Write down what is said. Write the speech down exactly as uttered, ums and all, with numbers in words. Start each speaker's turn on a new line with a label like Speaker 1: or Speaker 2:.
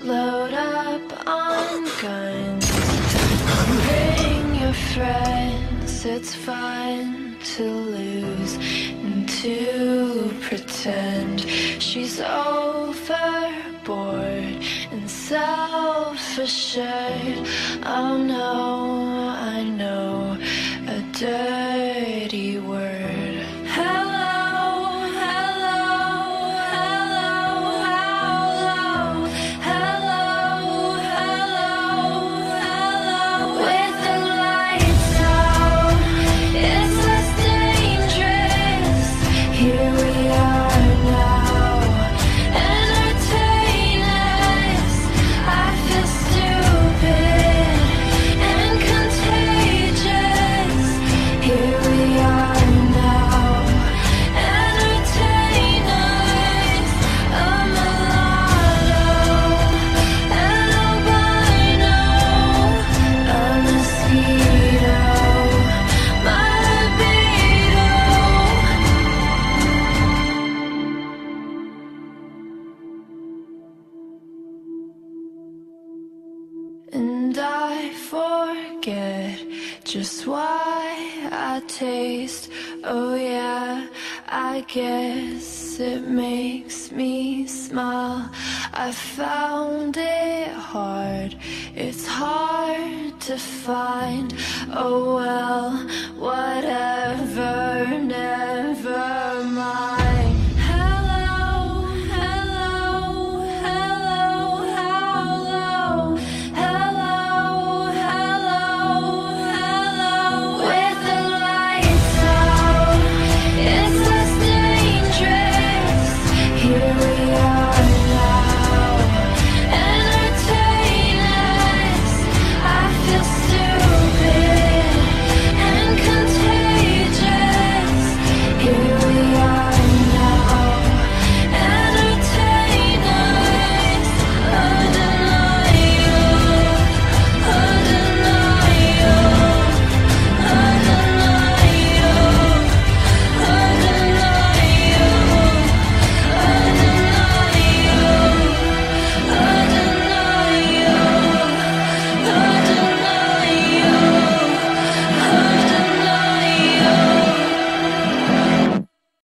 Speaker 1: Load up on guns, bring your friends. It's fun to lose and to pretend. She's overboard and self-assured. Oh no, I know a dirty word. Hello, hello, hello, hello, hello, hello, hello. With the lights out, it's less dangerous. Here we are now, entertain us. I feel stupid and contagious. Here we are now, entertain us. A mulatto, an albino, a mosquito, my libido. And I forget just why I taste. Oh yeah, I guess it makes me smile. I found it hard, it's hard to find. Oh well, whatever, never